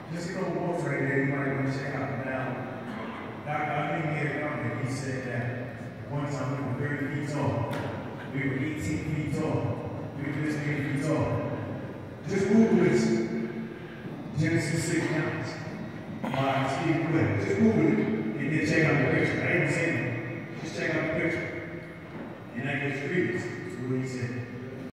Just a couple books right there you might want to check out. Now, I think he had a comment. He said that one time we were 30 feet tall. We were 18 feet tall. We were this many feet tall. Just Google this. Genesis 6 counts. Steve Quinn. Just Google it. And then check out the picture. I ain't saying it. Just check out the picture. And that gives credence to what he said.